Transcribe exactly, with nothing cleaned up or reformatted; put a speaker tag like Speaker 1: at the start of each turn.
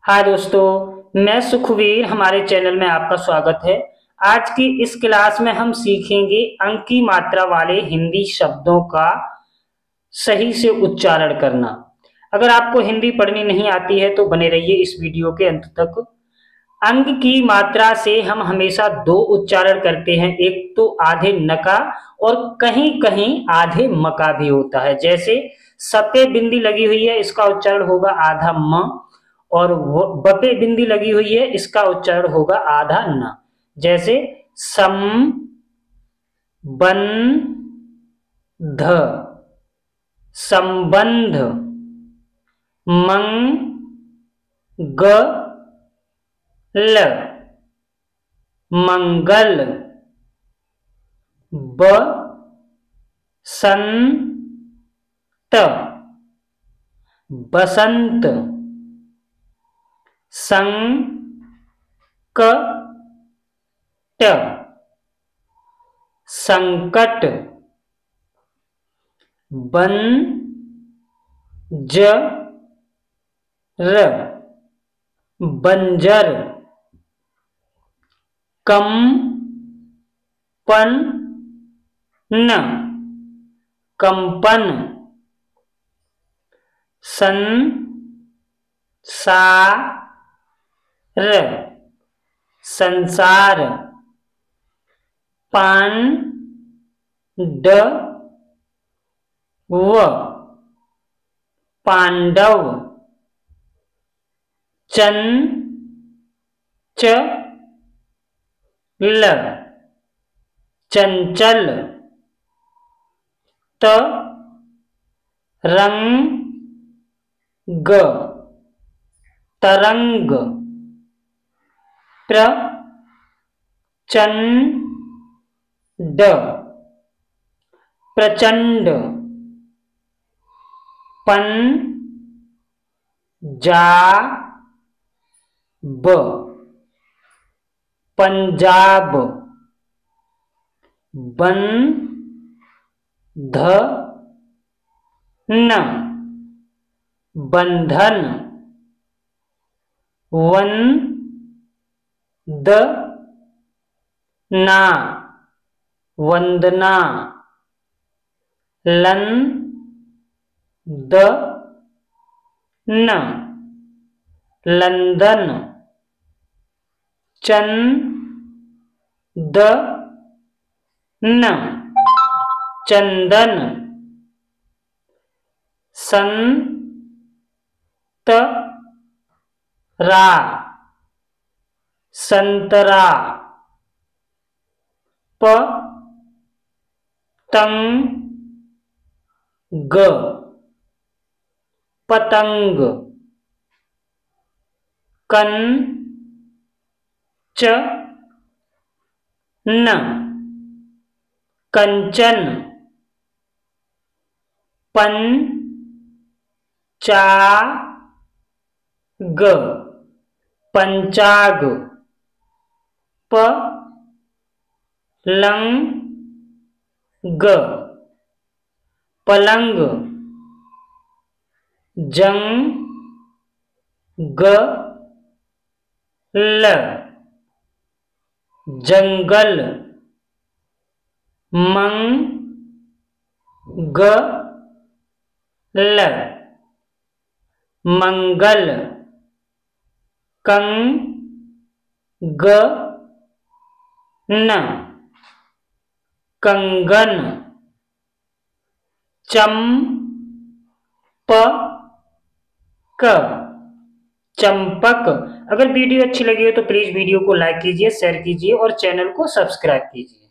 Speaker 1: हाय दोस्तों, मैं सुखवीर हमारे चैनल में आपका स्वागत है। आज की इस क्लास में हम सीखेंगे अंक की मात्रा वाले हिंदी शब्दों का सही से उच्चारण करना। अगर आपको हिंदी पढ़नी नहीं आती है तो बने रहिए इस वीडियो के अंत तक। अंक की मात्रा से हम हमेशा दो उच्चारण करते हैं, एक तो आधे न का और कहीं कहीं आधे म का भी होता है। जैसे स पे बिंदी लगी हुई है, इसका उच्चारण होगा आधा म, और ब पे बिंदी लगी हुई है, इसका उच्चारण होगा आधा न। जैसे सम बन ध, संबंध, मंग ल, मंगल, ब संत, बसंत, संकट, संकट, बंजर, बंजर, कंपन, कंपन, संसार, संसार, पांडव, पांडव, चंचल, चंचल, तरंग, तरंग, प्रचंड, प्रचंड, पंजाब, पंजाब, बंधन, बंधन, वंदना, वंदना, लंदन, लंदन, चंदन, चंदन, संतरा, संतरा, पतंग, पतंग, कंचन, कंचन, पंचाग, पंचाग, पलंग, पलंग, जंगल, जंगल, मंगल, मंगल, कंगन, कंगन, चंपक, चंपक। अगर वीडियो अच्छी लगी हो तो प्लीज वीडियो को लाइक कीजिए, शेयर कीजिए और चैनल को सब्सक्राइब कीजिए।